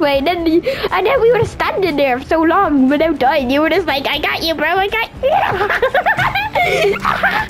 way, and then we were standing there for so long without dying. You were just like, I got you, bro. I got you.